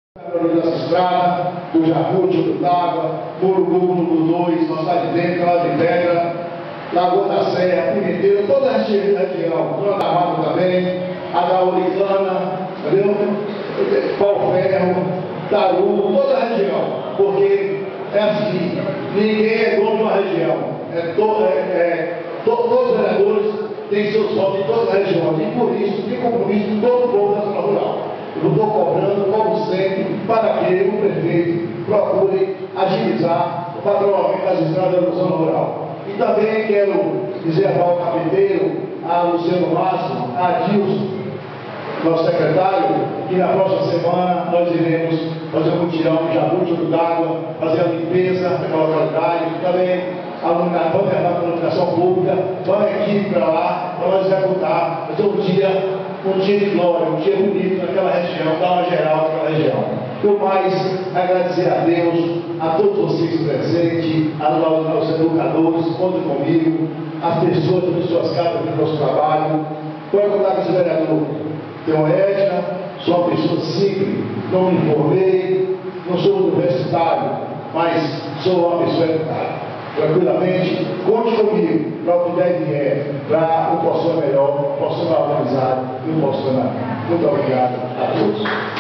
Dessa estrada, do Jacúdio, do Tágua, Murugumo, do 2, Nossa de Dentro, Cala de Pedra, Lagoa da Serra, Pimenteira, toda a região, Zona da Mata também, a da Oricana, entendeu? Pau Ferro, Taru, toda a região, porque é assim, ninguém é dono de uma região, todos os vereadores têm seus votos em todas as regiões, e por isso tem compromisso com todo o povo da zona rural. Eu estou cobrando, como sempre, para que o prefeito procure agilizar o patrulhamento das estradas da zona rural. E também quero dizer ao Capiteiro, a Luciano Márcio, a Dilson, nosso secretário, que na próxima semana nós iremos fazer um mutirão de Jacúdio d'água, fazer a limpeza daquela localidade, também a iluminação pública, vai aqui para lá, para nós executar, fazer um dia de glória, um dia bonito naquela região, dar uma geral naquela região. Eu mais agradecer a Deus, a todos vocês presentes, aos educadores, contem comigo, as pessoas das suas casas, do nosso trabalho. Para contar com esse vereador, tenho ética, sou uma pessoa simples, não me formei, não sou universitário, mas sou uma pessoa educada. Tranquilamente, conte comigo para o que der vier, para um profissional melhor, um profissional organizado e um profissional. Muito obrigado a todos.